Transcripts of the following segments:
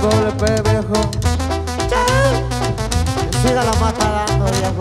doble P, viejo. Que siga la mata dando, viejo.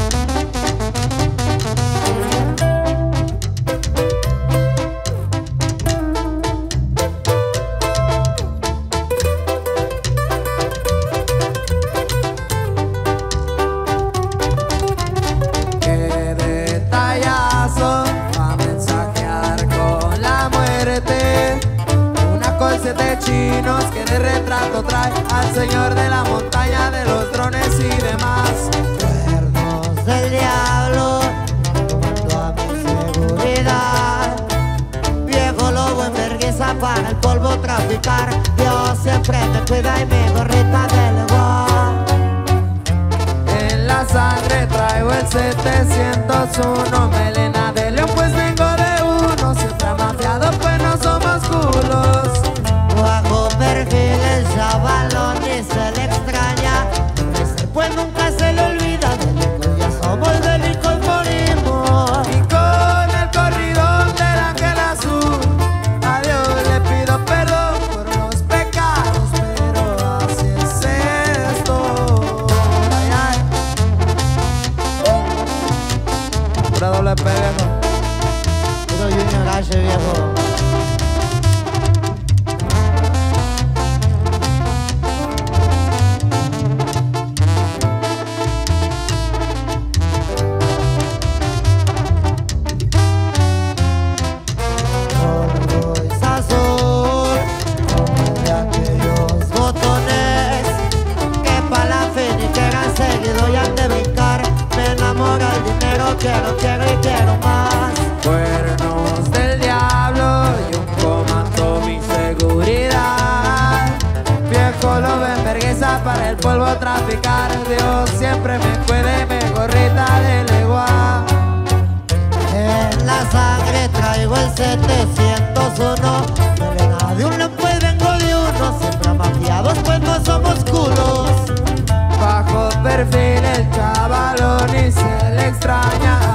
Qué detallazo va a mensajear con la muerte. Una colcha de chinos que de retrato trae al señor de la montaña de los drones y demás. Cuernos del diablo, llamando a mi seguridad. Viejo lobo en vergüenza para el polvo traficar. Dios siempre me cuida y mi gorrita de leguán. En la sangre traigo el 701, melena de león pues vengo de uno. Siempre amafiado pues no somos culos. Bajo perfil el chavalón y se le extraña. Ese pues nunca se le olvida. Delicos ya somos, delicos morimos. Y con el corridón del ángel azul, a Dios le pido perdón por los pecados, pero así es esto. Ay, ay. Pura doble P, viejo. Puro Junior H, viejo. Quiero y quiero más. Cuernos del diablo y un comando mi seguridad. Viejo lobo en vergüenza para el polvo traficar. Dios siempre me cuide, mi gorrita de legua. En la sangre traigo el 701. Melena de un león pues vengo de uno. Siempre amafiados pues no somos culos. Bajo perfil el chavalón y se le extraña